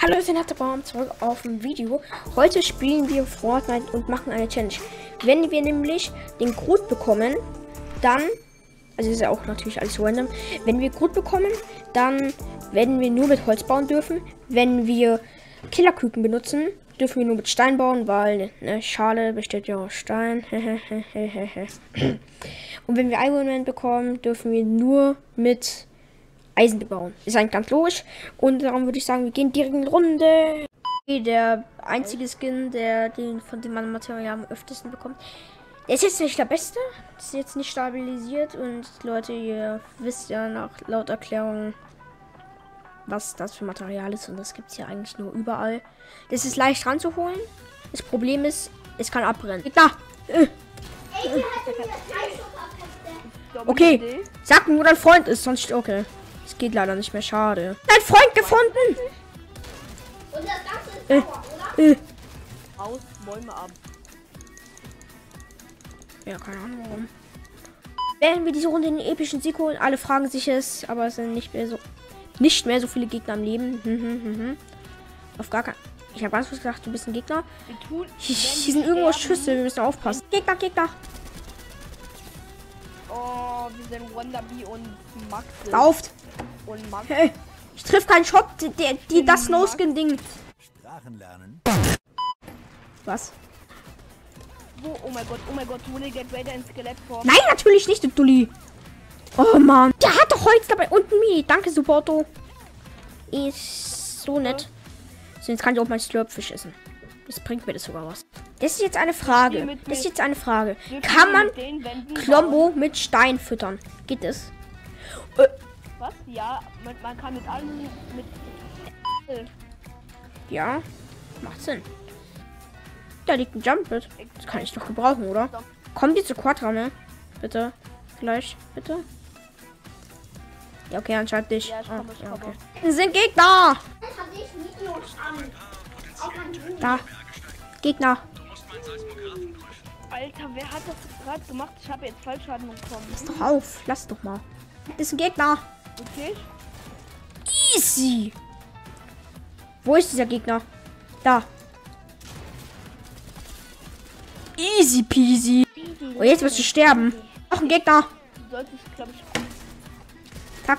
Hallo, ich bin Hatterbaum, zurück auf dem Video. Heute spielen wir Fortnite und machen eine Challenge. Wenn wir nämlich den Groot bekommen, dann, also ist ja auch natürlich alles random, wenn wir Groot bekommen, dann werden wir nur mit Holz bauen dürfen. Wenn wir Killerküken benutzen, dürfen wir nur mit Stein bauen, weil eine Schale besteht ja aus Stein. Und wenn wir Iron Man bekommen, dürfen wir nur mit Eisen bebauen. Ist eigentlich ganz logisch. Und darum würde ich sagen, wir gehen direkt in die Runde. Der einzige Skin, von dem man Material am öftesten bekommt. Der ist jetzt nicht der beste. Das ist jetzt nicht stabilisiert. Und Leute, ihr wisst ja laut Erklärung, was das für Material ist. Und das gibt es ja eigentlich nur überall. Das ist leicht ranzuholen. Das Problem ist, es kann abbrennen. Da! Okay, sag mir, wo dein Freund ist, sonst okay. Es geht leider nicht mehr, schade. Dein Freund gefunden! Und das Ganze ist sauer, oder? Aus, Bäume ab. Ja, keine Ahnung warum. Werden wir diese Runde in den epischen Sieg holen? Alle fragen sich es, aber es sind nicht mehr so viele Gegner am Leben. Auf gar keinen. Ich habe ganz kurz gedacht, du bist ein Gegner. Hier sind irgendwo Schüsse, wir müssen aufpassen. Gegner. Oh, wir sind Wannabe und Max. Lauft! Und Max. Hey, ich triff keinen Shop, das No-Skin-Ding. Sprachen lernen. Was? Wo? Oh mein Gott, Tony get ready in Skelettform. Nein, natürlich nicht, du Dulli. Oh Mann. Der hat doch Holz dabei und mir. Danke, Supporto. Ist so nett. So, jetzt kann ich auch mal Slurpfisch essen. Das bringt mir das sogar was. Das ist jetzt eine Frage. Kann man Klombo mit Stein füttern? Geht das? Was? Ja, man kann mit allen Ja, macht Sinn. Da liegt ein Jump-Pit. Das kann ich doch gebrauchen, oder? Kommt die zu Quadra, ne? Bitte. Gleich, bitte. Ja, okay, anscheinend nicht. Ja, ich komme. Okay. Es sind Gegner! Da. Gegner. Alter, wer hat das gerade gemacht? Ich habe jetzt Fallschaden bekommen. Lass doch auf. Lass doch mal. Das ist ein Gegner. Okay. Easy. Wo ist dieser Gegner? Da. Easy peasy. Oh, jetzt wirst du sterben. Noch ein Gegner. Du solltest, glaube ich. Tak.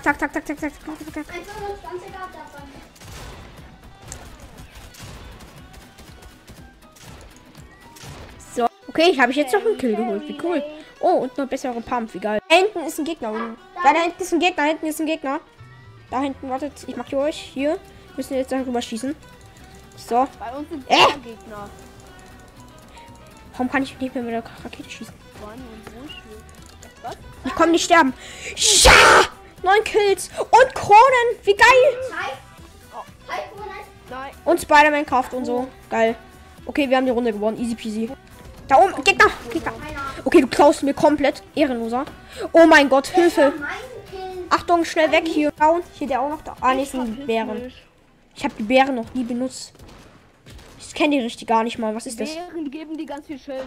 So. Okay, ich habe jetzt noch einen Kill geholt. Wie cool. Oh, und eine bessere Pump. Wie geil. Da hinten ist ein Gegner. Da hinten ist ein Gegner. Da hinten, wartet. Ich mache euch. Hier. Müssen wir jetzt darüber schießen. So. Bei uns sind Gegner. Warum kann ich nicht mehr mit der Rakete schießen? Was? Ich komme nicht sterben. Ja! 9 Kills. Und Kronen. Wie geil. Nein. Und Spider-Man Kraft und so. Geil. Okay, wir haben die Runde gewonnen. Easy peasy. Da oben. Gegner. Okay, du klaust mir komplett. Ehrenloser. Oh mein Gott, Hilfe. Achtung, schnell weg hier. Down. Hier der auch noch da. Ah, nicht sind Bären. Ich habe die Bären noch nie benutzt. Ich kenne die richtig gar nicht mal. Was ist das? Die Bären geben die ganz viel Schild.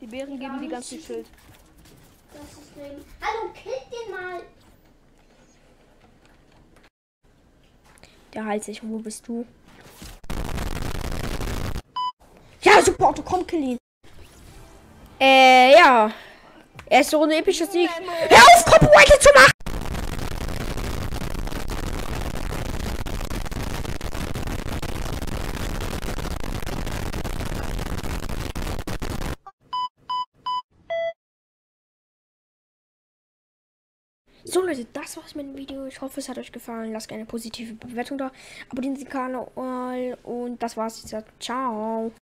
Hallo, killt den mal. Der heilt sich. Wo bist du? Ja, super. Du komm, kill ihn. Ja. Erste Runde epischer Sieg. Hör auf, Copyright zu machen! So Leute, das war's mit dem Video. Ich hoffe, es hat euch gefallen. Lasst gerne eine positive Bewertung da. Abonniert den Kanal und das war's jetzt. Ciao.